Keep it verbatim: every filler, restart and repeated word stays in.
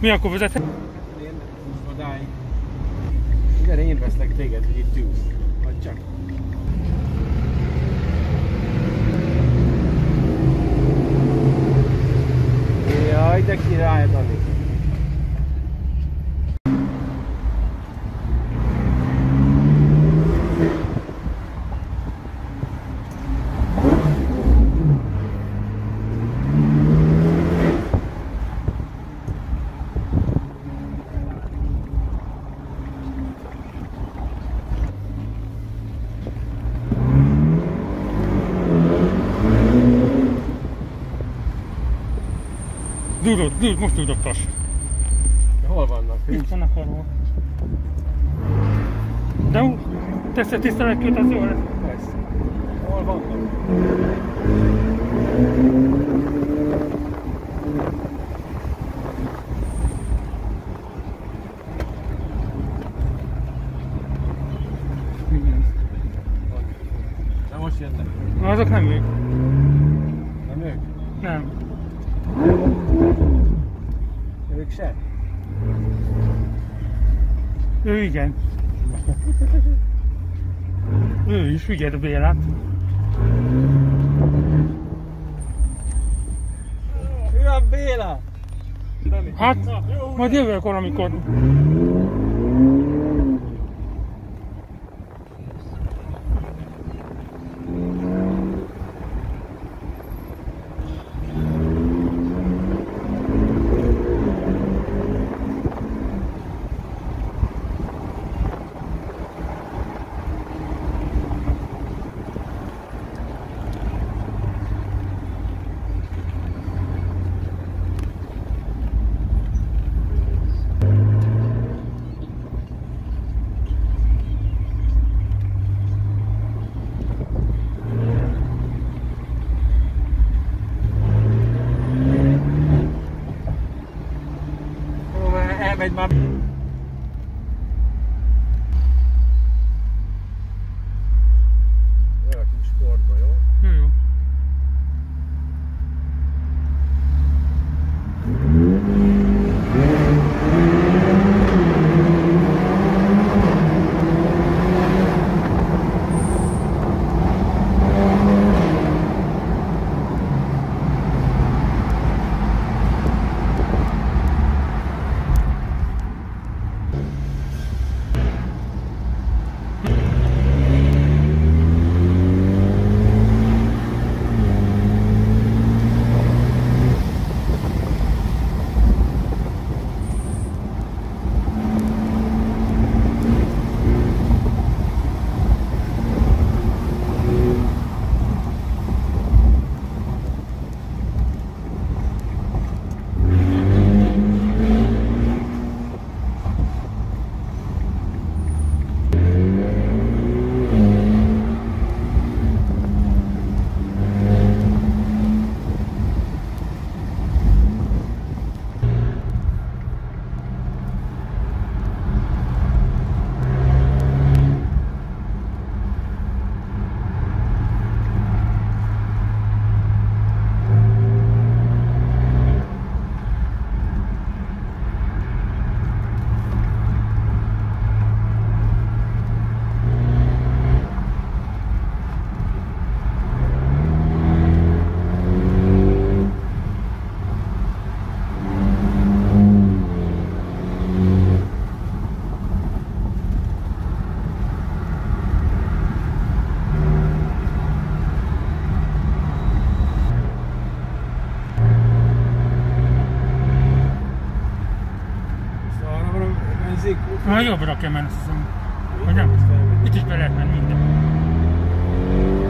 Mi akkor vezethet? Én odáig. Gyere, én veszlek téged, hogy itt ülsz. Vagy csak. Jaj, de király, Dani. Dudod, dudod, most dudogtass. Hol vannak? Itt vannak arról. De teszed tiszteletköt, az jó lesz. Persze. Hol vannak? Na most jönnek. Na, azok nem ők. Nem ők? Nem. Ők se? Ő igen. Ő is, figyeld a Bélát. Ő a Béla! Hát, majd jövök valamikor. Elmegy már. Rakjunk sportba, jó? Jó, jó. Na, jobbra kell menni, azt hiszem. Vagy nem? Itt is be lehet menni minden.